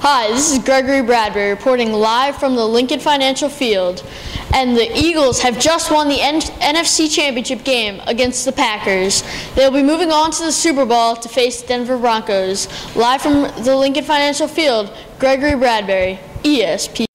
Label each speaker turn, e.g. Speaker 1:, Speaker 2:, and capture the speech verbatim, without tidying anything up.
Speaker 1: Hi, this is Gregory Bradbury reporting live from the Lincoln Financial Field. And the Eagles have just won the N F C Championship game against the Packers. They'll be moving on to the Super Bowl to face the Denver Broncos. Live from the Lincoln Financial Field, Gregory Bradbury, E S P N.